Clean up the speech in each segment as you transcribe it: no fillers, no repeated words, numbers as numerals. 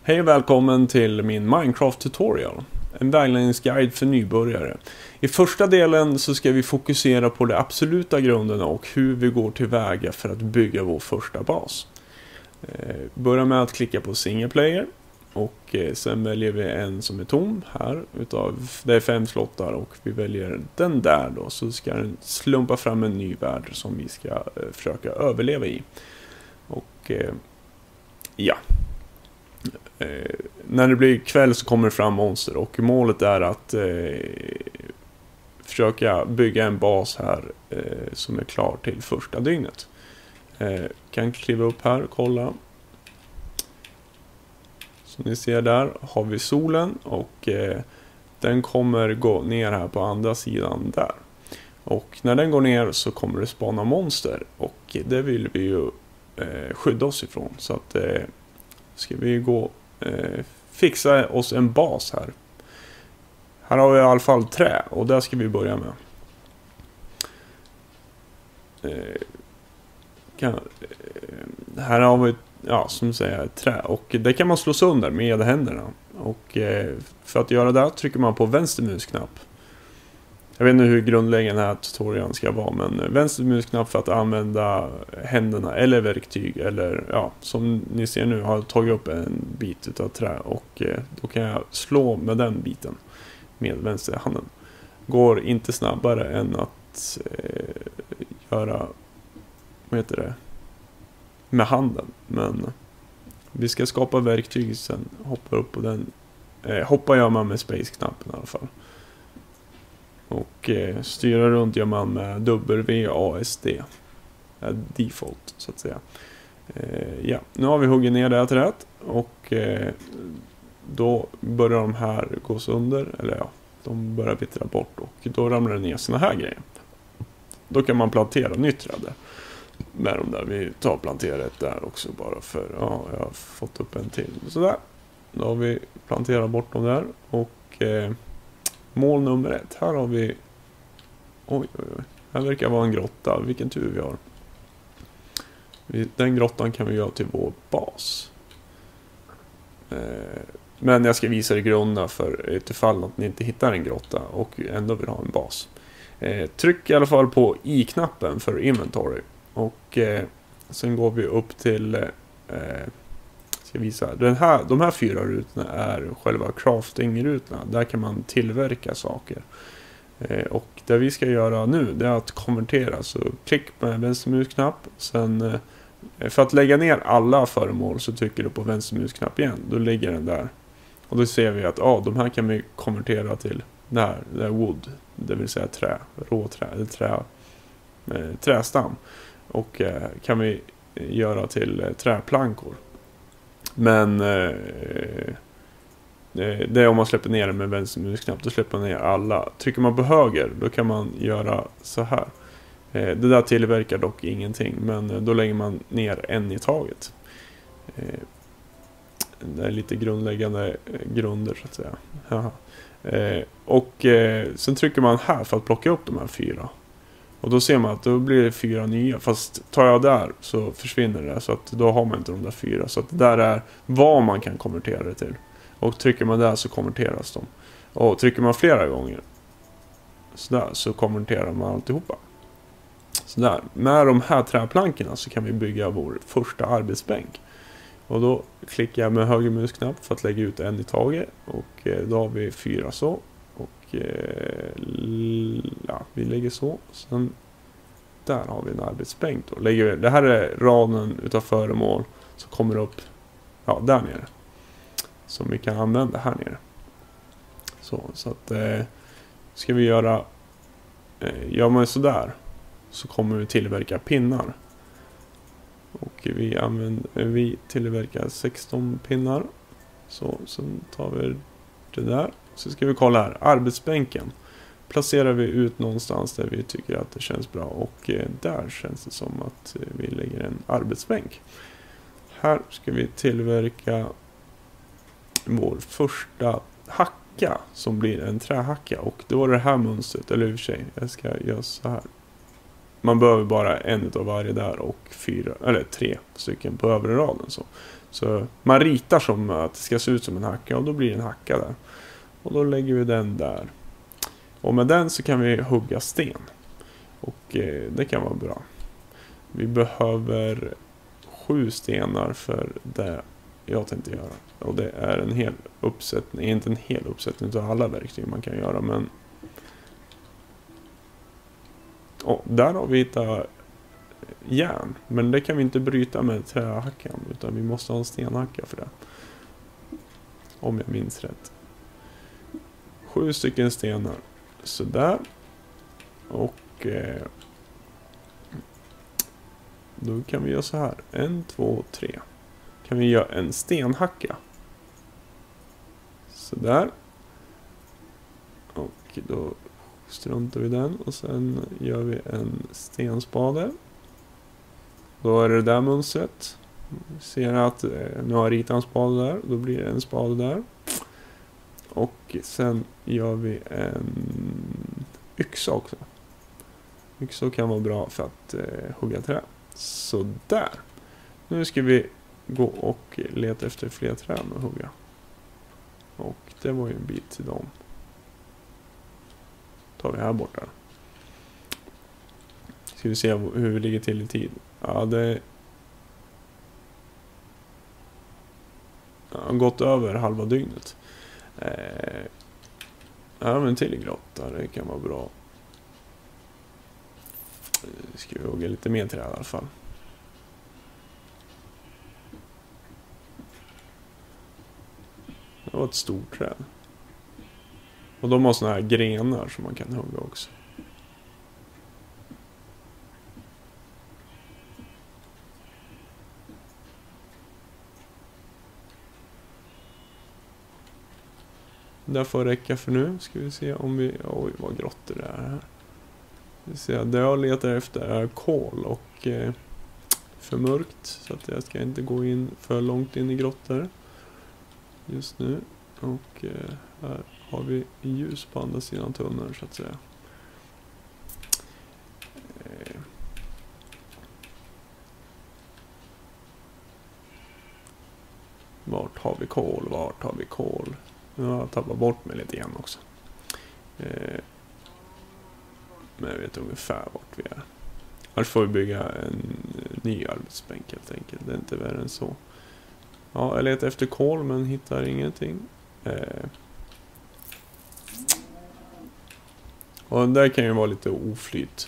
Hej och välkommen till min Minecraft-tutorial. En vägledningsguide för nybörjare. I första delen så ska vi fokusera på de absoluta grunderna och hur vi går tillväga för att bygga vår första bas. Börja med att klicka på single player och sen väljer vi en som är tom här. Det är 5 slottar och vi väljer den där då, så ska den slumpa fram en ny värld som vi ska försöka överleva i. Och ja. När det blir kväll så kommer det fram monster och målet är att försöka bygga en bas här som är klar till första dygnet. Kan kliva upp här och kolla. Som ni ser där har vi solen och den kommer gå ner här på andra sidan där. Och när den går ner så kommer det spana monster och det vill vi ju skydda oss ifrån. Så att ska vi gå fixa oss en bas här. Här har vi i alla fall trä och där ska vi börja med. Här har vi som säger trä och det kan man slå sönder med händerna. Och för att göra det trycker man på vänster musknapp. Jag vet inte hur grundläggande den här tutorialen ska vara, men vänster musknapp för att använda händerna eller verktyg, eller som ni ser nu har jag tagit upp en bit utav trä och då kan jag slå med den biten med vänster handen. Går inte snabbare än att göra med handen, men vi ska skapa verktyg sen hoppar upp på den. Hoppar gör man med space-knappen i alla fall. Och styra runt gör man med WASD. Default så att säga. Nu har vi huggit ner det här träet. Och då börjar de här gå sönder. Eller de börjar vittra bort. Och då ramlar det ner såna här grejer. Då kan man plantera nytt träd med de där. Vi tar planteret där också bara för. Ja, jag har fått upp en till. Sådär. Då har vi planterat bort dem där. Och mål nummer 1. Här har vi... Oj. Här verkar vara en grotta. Vilken tur vi har. Den grottan kan vi göra till vår bas. Men jag ska visa er grunderna för utifall att ni inte hittar en grotta och ändå vill ha en bas. Tryck i alla fall på i-knappen för inventory. Och sen går vi upp till... ska visa. De här 4 rutorna är själva crafting-rutorna. Där kan man tillverka saker. Och det vi ska göra nu det är att konvertera. Så klick med vänster musknapp. Sen för att lägga ner alla föremål så trycker du på vänster musknapp igen. Då ligger den där. Och då ser vi att de här kan vi konvertera till det är wood. Det vill säga trä. Råträ eller trästam. Och kan vi göra till träplankor. Men det är om man släpper ner den med vänster musknapp. Då släpper man ner alla. Trycker man på höger då kan man göra så här. Det där tillverkar dock ingenting. Men då lägger man ner en i taget. Det är lite grundläggande grunder så att säga. Och sen trycker man här för att plocka upp de här 4. Och då ser man att då blir det 4 nya. Fast tar jag där så försvinner det. Så att då har man inte de där 4. Så att det där är vad man kan konvertera det till. Och trycker man där så konverteras de. Och trycker man flera gånger sådär, så konverterar man alltihopa. Sådär. Med de här träplankorna så kan vi bygga vår första arbetsbänk. Och då klickar jag med höger musknapp för att lägga ut en i taget. Och då har vi 4 så. Och vi lägger så. Sen där har vi en arbetsbänk då. Det här är raden utav föremål som kommer upp där nere. Som vi kan använda här nere. Så att ska vi gör man sådär så kommer vi tillverka pinnar. Och vi tillverkar 16 pinnar. Så sen tar vi det där. Så ska vi kolla här. Arbetsbänken placerar vi ut någonstans där vi tycker att det känns bra. Och där känns det som att vi lägger en arbetsbänk. Här ska vi tillverka vår första hacka som blir en trähacka. Och det var det här mönstret, eller i och för sig, jag ska göra så här. man behöver bara en av varje där och 4 eller 3 stycken på övre raden. Så man ritar som att det ska se ut som en hacka och då blir det en hacka där. Och då lägger vi den där. Och med den så kan vi hugga sten. Och det kan vara bra. Vi behöver 7 stenar för det jag tänkte göra. Och det är en hel uppsättning, inte en hel uppsättning av alla verktyg man kan göra, men där har vi hittat järn. Men det kan vi inte bryta med trähackan, utan vi måste ha en stenhacka för det. Om jag minns rätt. 7 stycken stenar. Sådär. Och då kan vi göra så här. 1, 2, 3. Kan vi göra en stenhacka. Sådär. Och då struntar vi den. Och sen gör vi en stenspade. Då är det där mönstret. Ser att nu har jag ritat en spade där. Då blir det en spade där. Och sen gör vi en yxa också. Yxa kan vara bra för att hugga trä. Så där. Nu ska vi gå och leta efter fler träd och hugga. Och det var ju en bit till dem. Tar vi här borta. Ska vi se hur vi ligger till i tid. Ja, det har gått över halva dygnet. Ja, men till grotta, det kan vara bra. Ska vi hugga lite mer träd i alla fall. Det var ett stort träd. Och de har såna här grenar som man kan hugga också. Det får räcka för nu. Ska vi se om vi... Oj, vad grottor det är här. Vi ser, det jag letar efter är kol och för mörkt. Så att jag ska inte gå in för långt in i grottor just nu. Och här har vi ljus på andra sidan tunneln så att säga. Vart har vi kol? Vart har vi kol? Nu har jag tappat bort mig lite grann också. Men jag vet ungefär vart vi är. Annars får vi bygga en ny arbetsbänk helt enkelt. Det är inte värre än så. Ja, jag letar efter kol men hittar ingenting. Och där kan ju vara lite oflyt.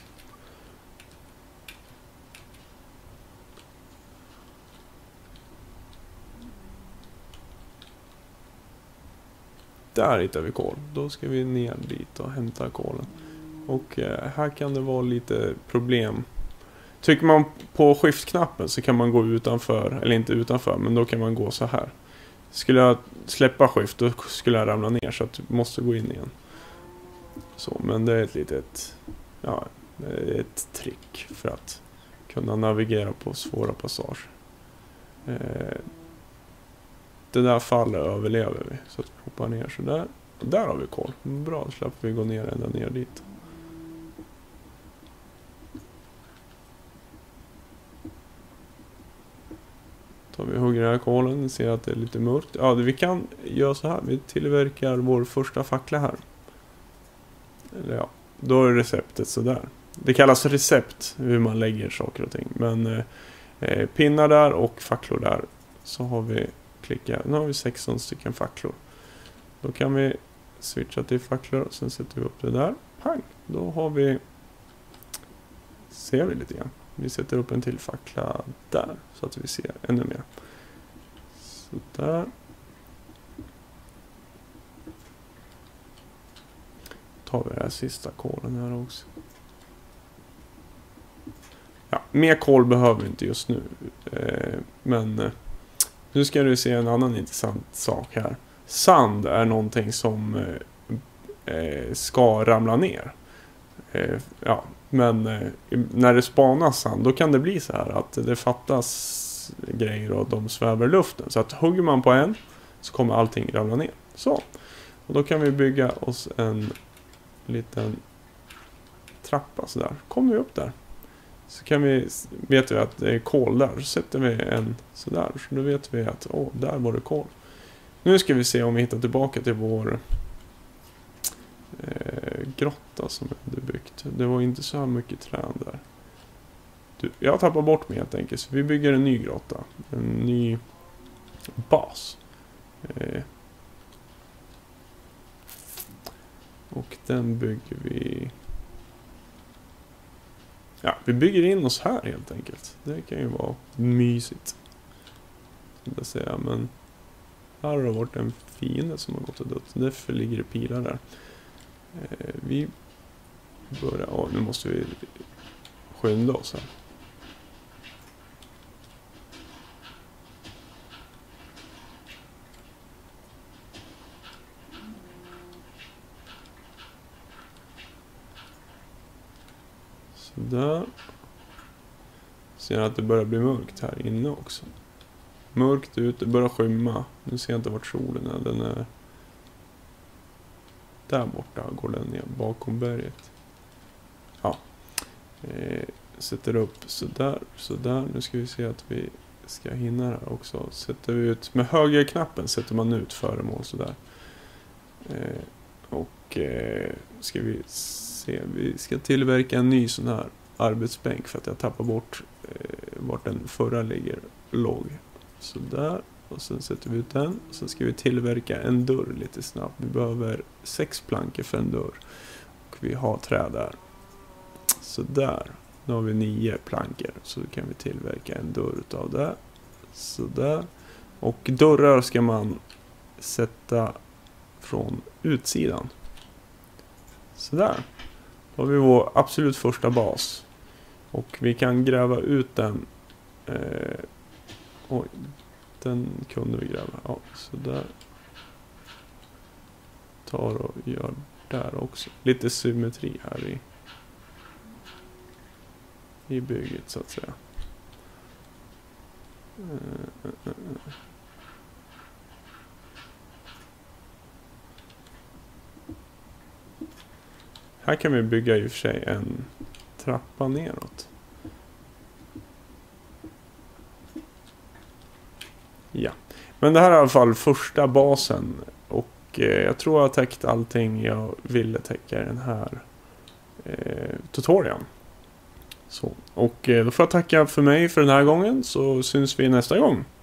Där hittar vi kol. Då ska vi ner dit och hämta kolen. Och här kan det vara lite problem. Trycker man på skiftknappen så kan man gå utanför. Eller inte utanför, men då kan man gå så här. Skulle jag släppa skift då skulle jag ramla ner så att du måste gå in igen. Så, men det är ett litet... Ja, det är ett trick för att kunna navigera på svåra passager. Det där fallet överlever vi. Så att vi hoppar ner så där. Och där har vi kol. Bra, släpper vi gå ner ända ner dit. Tar vi hugger den här kolen. Ser att det är lite mörkt. Ja, vi kan göra så här. Vi tillverkar vår första fackla här. Eller ja, då är receptet så där. Det kallas recept hur man lägger saker och ting. Men pinnar där och facklor där. Så har vi klickat. Nu har vi 16 stycken facklor. Då kan vi switcha till facklor och sen sätter vi upp det där. Pang! Då har vi... Ser vi lite grann. Vi sätter upp en till fackla där så att vi ser ännu mer. Så där. Tar vi den här sista kolen här också. Ja, mer kol behöver vi inte just nu. Men nu ska du se en annan intressant sak här. Sand är någonting som ska ramla ner. Ja, men när det spanas sand då kan det bli så här att det fattas grejer och de svävar i luften. Så att hugger man på en så kommer allting ramla ner. Så. Och då kan vi bygga oss en liten trappa så där. Kommer vi upp där. Så vet vi att det är kol där. Så sätter vi en sådär. Så då vet vi att där var det kol. Nu ska vi se om vi hittar tillbaka till vår grotta som vi hade byggt. Det var inte så här mycket träd där. Jag tappar bort mig helt enkelt. Så vi bygger en ny grotta. En ny bas. Och den bygger vi... Ja, vi bygger in oss här helt enkelt. Det kan ju vara mysigt. Jag säga, men här har det varit en fiende som har gått och dött. Därför ligger det pilar där. Vi börjar... nu måste vi skynda oss här. Där. Ser att det börjar bli mörkt här inne också. Mörkt ute, börjar skymma. Nu ser jag inte vart solen är. Den är... Där borta går den ner bakom berget. Ja. Sätter upp sådär, sådär. Nu ska vi se att vi ska hinna här också. Sätter vi ut med högerknappen sätter man ut föremål sådär. Ska vi se, vi ska tillverka en ny sån här arbetsbänk för att jag tappar bort vart den förra låg. Sådär, och sen sätter vi ut den. Och sen ska vi tillverka en dörr lite snabbt. Vi behöver 6 plankor för en dörr. Och vi har träd där. Sådär, nu har vi 9 plankor. Så kan vi tillverka en dörr utav det. Sådär. Och dörrar ska man sätta från utsidan. Sådär. Då har vi vår absolut första bas. Och vi kan gräva ut den. Den kunde vi gräva. Ja, sådär. Tar och gör där också. Lite symmetri här i bygget så att säga. Här kan vi bygga i och för sig en trappa neråt. Ja, men det här är i alla fall första basen. Och jag tror jag har täckt allting jag ville täcka i den här tutorialen. Så, och då får jag tacka för mig för den här gången, så syns vi nästa gång.